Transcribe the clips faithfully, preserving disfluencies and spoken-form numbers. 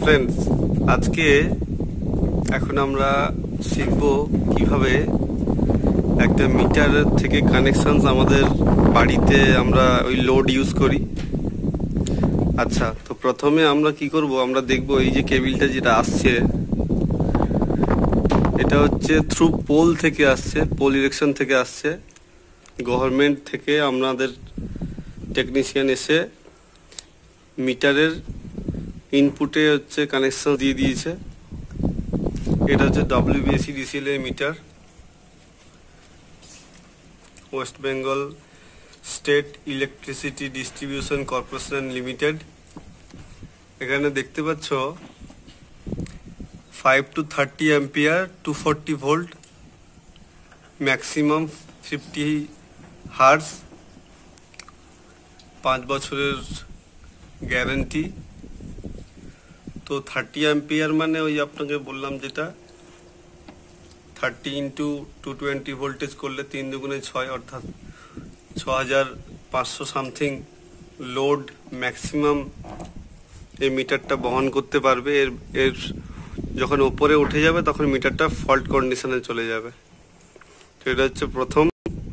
Friends, আজকে এখন আমরা শিখব কিভাবে একটা মিটার থেকে কানেকশন আমাদের বাড়িতে আমরা ওই লোড ইউজ করি। আচ্ছা, তো প্রথমে আমরা কি করব, আমরা দেখব এই যে কেবিলটা যেটা আসছে এটা হচ্ছে থ্রু পোল থেকে আসছে, পোল ইরেকশন থেকে আসছে। গভর্নমেন্ট থেকে আমাদের টেকনিশিয়ান এসে মিটারের ইনপুটে হচ্ছে কানেকশন দিয়ে দিয়েছে। এটা হচ্ছে ডব্লিউবিএসি ডিসিএল এর meter, West Bengal State Electricity Distribution Corporation Limited. এখানে দেখতে পাচ্ছ five to thirty ampere, two forty volt, maximum fifty hertz, পাঁচ বছরের গ্যারান্টি। তো থার্টি অ্যাম্পিয়ার মানে ওই আপনাকে বললাম যেটা thirty into two twenty voltage করলে তিন দুগুণে ছয়, অর্থাৎ ছ হাজার পাঁচশো সামথিং লোড ম্যাক্সিমাম এই মিটারটা বহন করতে পারবে। এর এর যখন ওপরে উঠে যাবে তখন মিটারটা ফল্ট কন্ডিশনে চলে যাবে। তো এটা হচ্ছে প্রথম,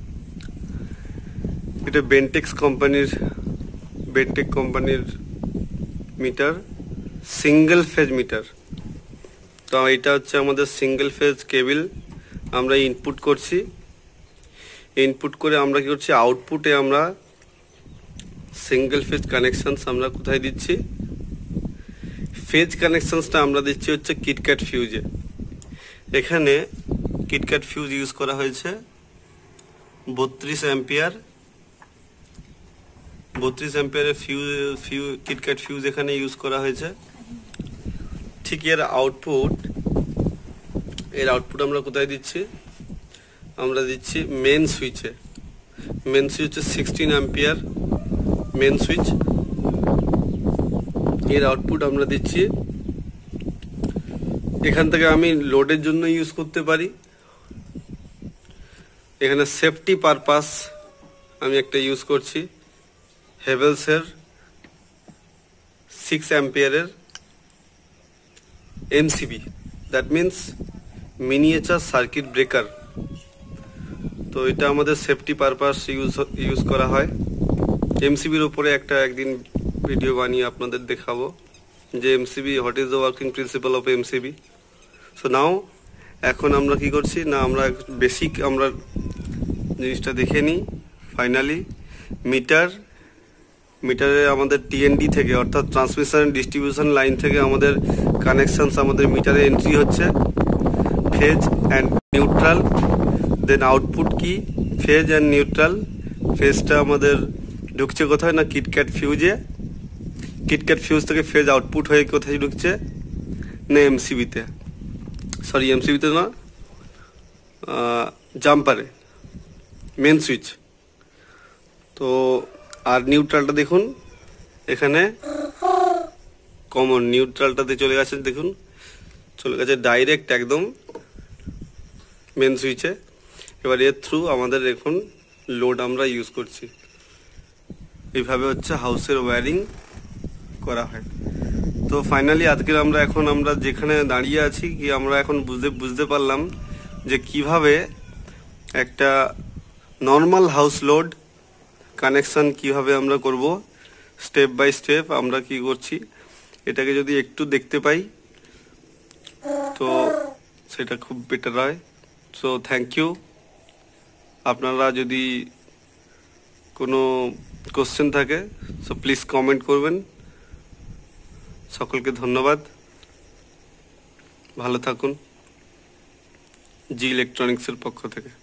এটা বেন্টেক্স কোম্পানির বেন্টেক কোম্পানির মিটার, সিঙ্গেল ফেজ মিটার। তো এটা হচ্ছে আমাদের সিঙ্গেল ফেজ কেবিল, আমরা ইনপুট করছি। ইনপুট করে আমরা কি করছি, আউটপুটে আমরা সিঙ্গেল ফেজ কানেকশনস আমরা কোথায় দিচ্ছি, ফেজ কানেকশনসটা আমরা দিচ্ছি হচ্ছে কিটক্যাট ফিউজে। এখানে কিটক্যাট ফিউজ ইউজ করা হয়েছে বত্রিশ অ্যাম্পিয়ার বত্রিশ অ্যাম্পিয়ারের ফিউজ ফিউ কিটক্যাট ফিউজ এখানে ইউজ করা হয়েছে। ঠিক এর আউটপুট এর আউটপুট আমরা কোথায় দিচ্ছি, আমরা দিচ্ছি মেন সুইচে। মেন সুইচ হচ্ছে সিক্সটিন অ্যাম্পিয়ার মেন সুইচ। এর আউটপুট আমরা দিচ্ছি এখান থেকে, আমি লোডের জন্য ইউজ করতে পারি। এখানে সেফটি পারপাস আমি একটা ইউজ করছি হেভেলসের সিক্স অ্যাম্পিয়ারের MCB, that means miniature circuit breaker. তো এটা আমাদের সেফটি পারপাস ইউজ ইউজ করা হয়। এমসিবির উপরে একটা একদিন ভিডিও বানিয়ে আপনাদের দেখাবো যে MCB, what is the working principle of MCB. So now এখন আমরা কি করছি না, আমরা বেসিক আমরা জিনিসটা দেখে নিই। ফাইনালি মিটার মিটারে আমাদের টিএনডি থেকে, অর্থাৎ ট্রান্সমিশন ডিস্ট্রিবিউশন লাইন থেকে আমাদের কানেকশনস আমাদের মিটারে এন্ট্রি হচ্ছে, phase and neutral. Then output কি, ফেজ অ্যান্ড নিউট্রাল। ফেজটা আমাদের ঢুকছে কোথায় না কিটক্যাট ফিউজে, কিটক্যাট ফিউজ থেকে ফেজ আউটপুট হয়ে কোথায় ঢুকছে না এমসিবিতে, সরি এমসিবিতে না, জাম্পারে, মেন সুইচ। তো আর নিউট্রালটা দেখুন, এখানে কমন নিউট্রালটাতে চলে গেছে, দেখুন চলে গেছে ডাইরেক্ট একদম মেন সুইচে। এবার এর থ্রু আমাদের এখন লোড আমরা ইউজ করছি। এইভাবে হচ্ছে হাউসের ওয়্যারিং করা হয়। তো ফাইনালি আজকের আমরা এখন আমরা যেখানে দাঁড়িয়ে আছি, কি আমরা এখন বুঝতে বুঝতে পারলাম যে কিভাবে একটা নর্মাল হাউস লোড কানেকশন কিভাবে আমরা করব, স্টেপ বাই স্টেপ আমরা কি করছি। এটাকে যদি একটু দেখতে পাই তো সেটা খুব বেটার হয়। So thank you. আপনারা যদি কোনো কোশ্চেন থাকে সো প্লিজ কমেন্ট করবেন। সকলকে ধন্যবাদ, ভালো থাকুন জি ইলেকট্রনিক্সের পক্ষ থেকে।